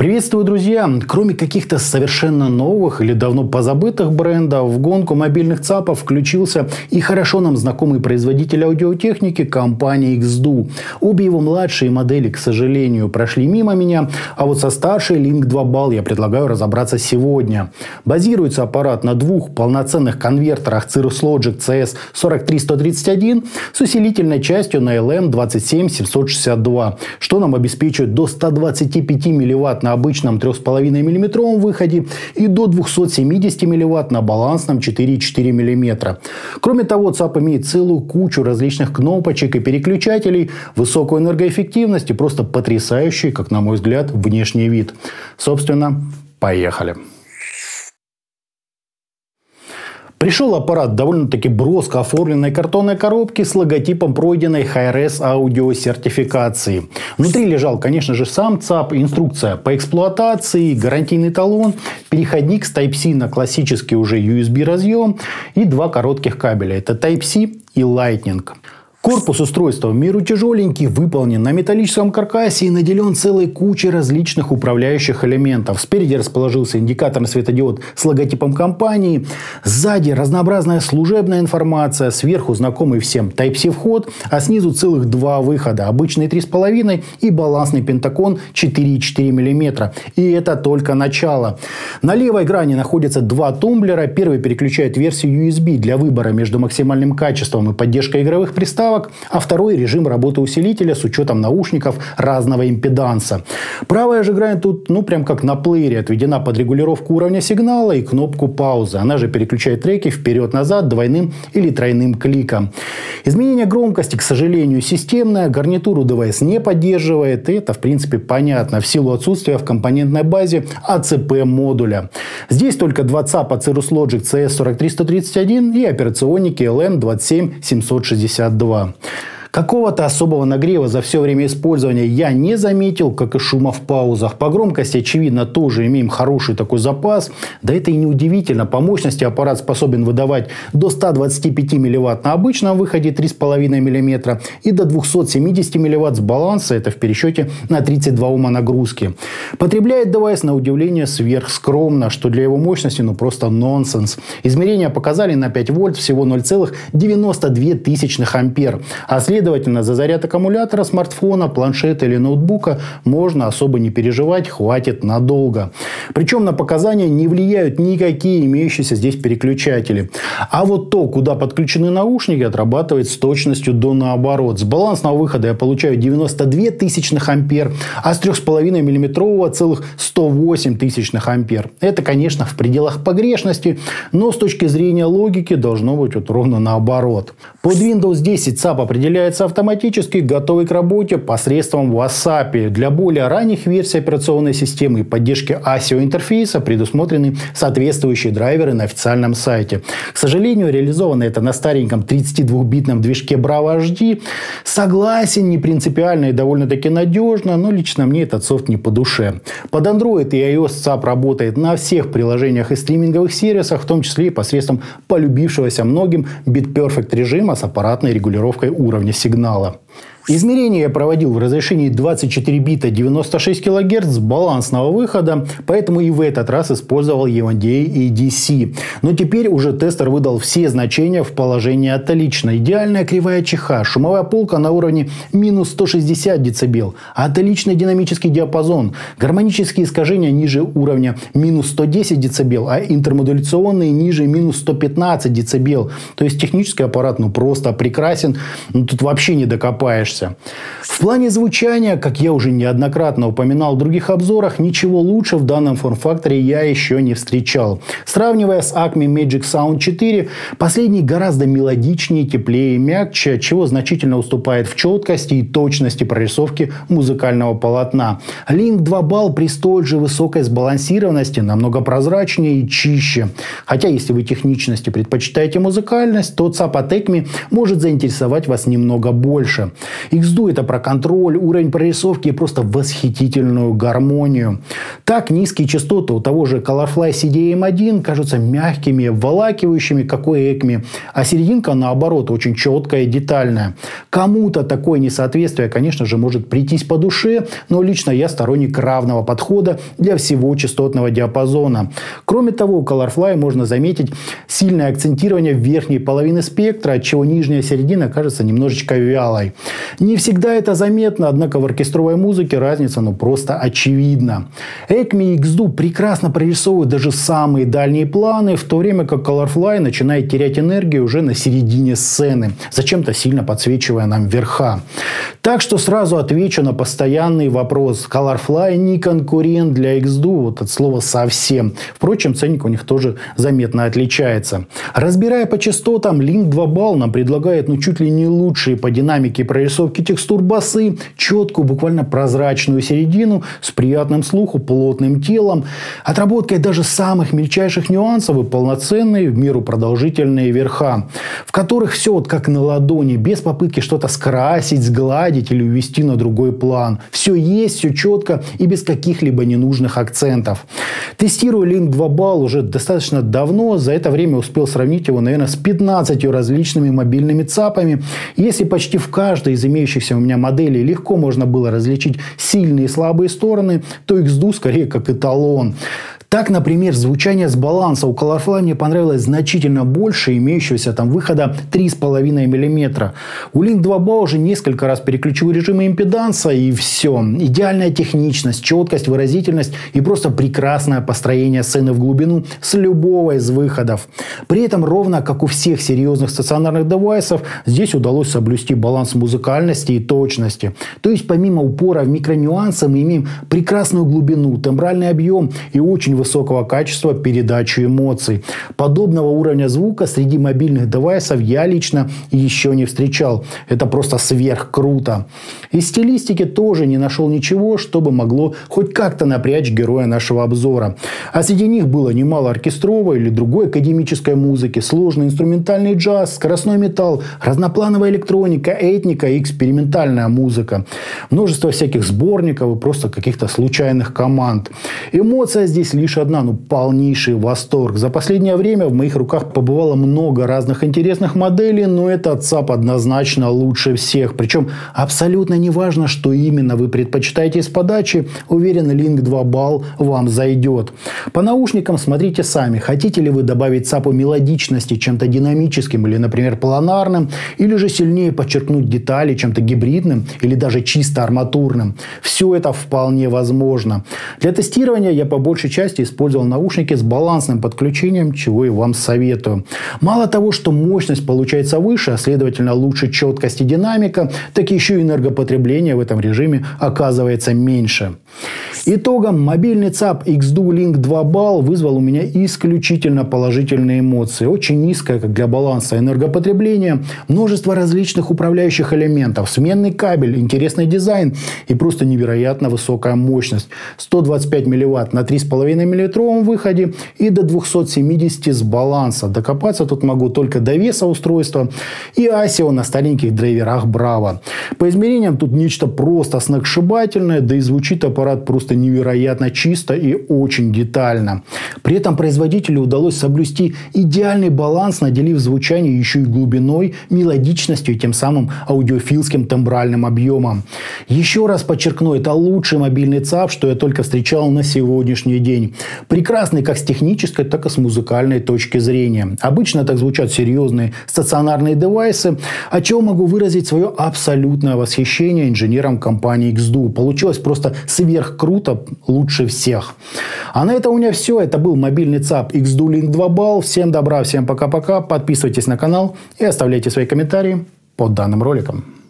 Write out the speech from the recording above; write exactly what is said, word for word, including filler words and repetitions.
Приветствую, друзья! Кроме каких-то совершенно новых или давно позабытых брендов, в гонку мобильных ЦАПов включился и хорошо нам знакомый производитель аудиотехники компания икс ду. Обе его младшие модели, к сожалению, прошли мимо меня, а вот со старшей Link два бал я предлагаю разобраться сегодня. Базируется аппарат на двух полноценных конвертерах Cirrus Logic си эс сорок три сто тридцать один с усилительной частью на эл эм двадцать семь семьсот шестьдесят два, что нам обеспечивает до ста двадцати пяти милливатт на обычном трёх с половиной миллиметровом выходе и до двухсот семидесяти милливатт на балансном четыре и четыре миллиметра. Кроме того, ЦАП имеет целую кучу различных кнопочек и переключателей, высокую энергоэффективность и просто потрясающий, как на мой взгляд, внешний вид. Собственно, поехали. Пришел аппарат в довольно-таки броско оформленной картонной коробке с логотипом пройденной Hi-Res аудиосертификации. Внутри лежал, конечно же, сам ЦАП, инструкция по эксплуатации, гарантийный талон, переходник с Type-C на классический уже ю эс би разъем и два коротких кабеля. Это Type-C и Lightning. Корпус устройства в меру тяжеленький, выполнен на металлическом каркасе и наделен целой кучей различных управляющих элементов. Спереди расположился индикаторный светодиод с логотипом компании. Сзади разнообразная служебная информация. Сверху знакомый всем Type-C вход, а снизу целых два выхода. Обычный три с половиной и балансный пентакон четыре и четыре миллиметра. И это только начало. На левой грани находятся два тумблера. Первый переключает версию ю эс би для выбора между максимальным качеством и поддержкой игровых приставок, а второй режим работы усилителя с учетом наушников разного импеданса. Правая же грань тут, ну, прям как на плеере, отведена под регулировку уровня сигнала и кнопку паузы. Она же переключает треки вперед-назад двойным или тройным кликом. Изменение громкости, к сожалению, системное. Гарнитуру девайс не поддерживает. И это, в принципе, понятно в силу отсутствия в компонентной базе а цэ пэ-модуля. Здесь только два ЦАПа Cirrus Logic си эс сорок три сто тридцать один и операционники эл эм двадцать семь семьсот шестьдесят два. Какого-то особого нагрева за все время использования я не заметил, как и шума в паузах. По громкости, очевидно, тоже имеем хороший такой запас. Да это и не удивительно. По мощности аппарат способен выдавать до ста двадцати пяти милливатт на обычном выходе три с половиной миллиметра и до двухсот семидесяти милливатт с баланса. Это в пересчете на тридцать два ома нагрузки. Потребляет девайс на удивление сверхскромно, что для его мощности ну просто нонсенс. Измерения показали на пять вольт всего ноль целых девяносто две тысячных ампер. А следовательно, Следовательно, за заряд аккумулятора смартфона, планшета или ноутбука можно особо не переживать, хватит надолго. Причем на показания не влияют никакие имеющиеся здесь переключатели. А вот то, куда подключены наушники, отрабатывает с точностью до наоборот. С балансного выхода я получаю девяносто две тысячных ампер, а с трёх с половиной миллиметрового целых сто восемь тысячных ампер. Это, конечно, в пределах погрешности, но с точки зрения логики должно быть вот ровно наоборот. Под Windows десять ЦАП определяет автоматически, готовый к работе посредством WhatsApp. Для более ранних версий операционной системы и поддержки асио интерфейса предусмотрены соответствующие драйверы на официальном сайте. К сожалению, реализовано это на стареньком тридцатидвухбитном движке Bravo эйч ди. Согласен, не принципиально и довольно-таки надежно, но лично мне этот софт не по душе. Под Android и iOS ЦАП работает на всех приложениях и стриминговых сервисах, в том числе и посредством полюбившегося многим BitPerfect режима с аппаратной регулировкой уровня сигнала. Измерения я проводил в разрешении двадцать четыре бита девяносто шесть килогерц с балансного выхода, поэтому и в этот раз использовал и эн ди эй эй ди си. Но теперь уже тестер выдал все значения в положении отлично. Идеальная кривая ЧХ, шумовая полка на уровне минус сто шестьдесят децибел, отличный динамический диапазон, гармонические искажения ниже уровня минус сто десять децибел, а интермодуляционные ниже минус сто пятнадцать децибел. То есть технический аппарат ну просто прекрасен, ну, тут вообще не докопаешься. В плане звучания, как я уже неоднократно упоминал в других обзорах, ничего лучше в данном форм-факторе я еще не встречал. Сравнивая с Acme Magic Sound четыре, последний гораздо мелодичнее, теплее и мягче, чего значительно уступает в четкости и точности прорисовки музыкального полотна. Link два бал при столь же высокой сбалансированности намного прозрачнее и чище. Хотя, если вы техничности предпочитаете музыкальность, то ЦАП от Acme может заинтересовать вас немного больше. икс ду это про контроль, уровень прорисовки и просто восхитительную гармонию. Так низкие частоты у того же Colorfly си ди эм один кажутся мягкими, обволакивающими, как у Acme, а серединка, наоборот, очень четкая и детальная. Кому-то такое несоответствие, конечно же, может прийтись по душе, но лично я сторонник равного подхода для всего частотного диапазона. Кроме того, у Colorfly можно заметить сильное акцентирование верхней половины спектра, отчего нижняя середина кажется немножечко вялой. Не всегда это заметно, однако в оркестровой музыке разница ну просто очевидна. Acme и икс ду прекрасно прорисовывают даже самые дальние планы, в то время как Colorfly начинает терять энергию уже на середине сцены, зачем-то сильно подсвечивая нам верха. Так что сразу отвечу на постоянный вопрос. Colorfly не конкурент для икс ду, вот от слова совсем. Впрочем, ценник у них тоже заметно отличается. Разбирая по частотам, Link два балл нам предлагает ну чуть ли не лучшие по динамике и прорисовке текстур басы, четкую, буквально прозрачную середину с приятным слуху, плотным телом, отработкой даже самых мельчайших нюансов и полноценные, в меру продолжительные верха, в которых все вот как на ладони, без попытки что-то скрасить, сгладить или увести на другой план. Все есть, все четко и без каких-либо ненужных акцентов. Тестирую Link два балл уже достаточно давно, за это время успел сравнить его, наверное, с пятнадцатью различными мобильными ЦАПами. Если почти в каждой из имеющихся у меня моделей легко можно было различить сильные и слабые стороны, то икс ду скорее как эталон. Так, например, звучание с баланса у Colorfly мне понравилось значительно больше имеющегося там выхода три с половиной миллиметра. У Link два балл уже несколько раз переключил режимы импеданса и все. Идеальная техничность, четкость, выразительность и просто прекрасное построение сцены в глубину с любого из выходов. При этом, ровно как у всех серьезных стационарных девайсов, здесь удалось соблюсти баланс музыкальности и точности. То есть, помимо упора в микронюансы, мы имеем прекрасную глубину, тембральный объем и очень высокого качества передачи эмоций. Подобного уровня звука среди мобильных девайсов я лично еще не встречал. Это просто сверх круто. Из стилистики тоже не нашел ничего, чтобы могло хоть как-то напрячь героя нашего обзора. А среди них было немало оркестровой или другой академической музыки, сложный инструментальный джаз, скоростной металл, разноплановая электроника, этника и экспериментальная музыка. Множество всяких сборников и просто каких-то случайных команд. Эмоция здесь лишь одна, ну полнейший восторг. За последнее время в моих руках побывало много разных интересных моделей, но этот ЦАП однозначно лучше всех. Причем абсолютно не важно, что именно вы предпочитаете из подачи. Уверен, Link два балл вам зайдет. По наушникам смотрите сами. Хотите ли вы добавить ЦАПу мелодичности чем-то динамическим или, например, планарным, или же сильнее подчеркнуть детали чем-то гибридным или даже чисто арматурным. Все это вполне возможно. Для тестирования я по большей части использовал наушники с балансным подключением, чего и вам советую. Мало того, что мощность получается выше, а следовательно лучше четкость и динамика, так еще и энергопотребление в этом режиме оказывается меньше. Итогом, мобильный ЦАП икс ду Link два балл вызвал у меня исключительно положительные эмоции. Очень низкое, как для баланса, энергопотребление, множество различных управляющих элементов, сменный кабель, интересный дизайн и просто невероятно высокая мощность. сто двадцать пять милливатт на три с половиной миллилитровом выходе и до двухсот семидесяти с баланса. Докопаться тут могу только до веса устройства и асио на стареньких драйверах Bravo. По измерениям тут нечто просто сногсшибательное, да и звучит аппарат просто невероятно чисто и очень детально. При этом производителю удалось соблюсти идеальный баланс, наделив звучание еще и глубиной, мелодичностью и тем самым аудиофилским тембральным объемом. Еще раз подчеркну, это лучший мобильный ЦАП, что я только встречал на сегодняшний день. Прекрасный как с технической, так и с музыкальной точки зрения. Обычно так звучат серьезные стационарные девайсы, от чего могу выразить свое абсолютное восхищение инженерам компании икс ду. Получилось просто сверх круто, лучше всех. А на этом у меня все. Это был мобильный ЦАП икс ду Link два балл. Всем добра, всем пока-пока. Подписывайтесь на канал и оставляйте свои комментарии под данным роликом.